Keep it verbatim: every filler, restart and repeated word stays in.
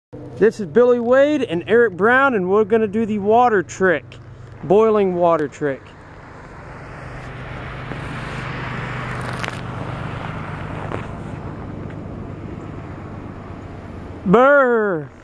This is Billy Wade and Eric Brown, and we're going to do the water trick. Boiling water trick. Brr!